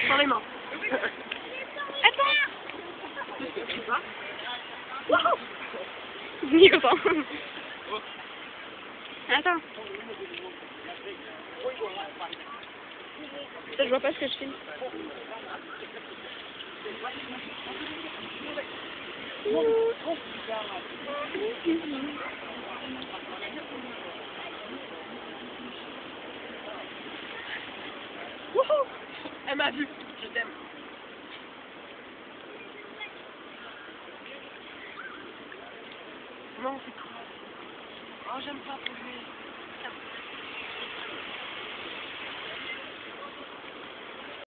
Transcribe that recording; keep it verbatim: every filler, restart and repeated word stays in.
Sans les mains. Attends. Je sais pas. Wouhou. Il est content. Attends. Ça, je vois pas ce que je filme. Wouhou. Elle m'a vu. Je t'aime. Non, c'est cool. Oh, j'aime pas bouger.